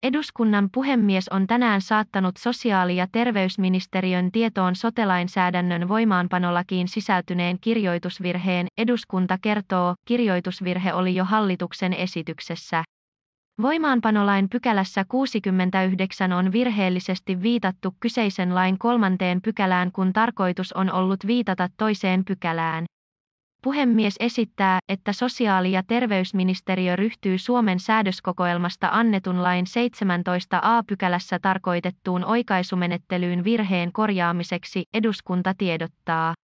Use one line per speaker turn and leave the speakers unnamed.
Eduskunnan puhemies on tänään saattanut sosiaali- ja terveysministeriön tietoon sote-lainsäädännön voimaanpanolakiin sisältyneen kirjoitusvirheen. Eduskunta kertoo, kirjoitusvirhe oli jo hallituksen esityksessä. Voimaanpanolain pykälässä 69 on virheellisesti viitattu kyseisen lain 3. pykälään, kun tarkoitus on ollut viitata 2. pykälään. Puhemies esittää, että sosiaali- ja terveysministeriö ryhtyy Suomen säädöskokoelmasta annetun lain 17 a-pykälässä tarkoitettuun oikaisumenettelyyn virheen korjaamiseksi. Eduskunta tiedottaa.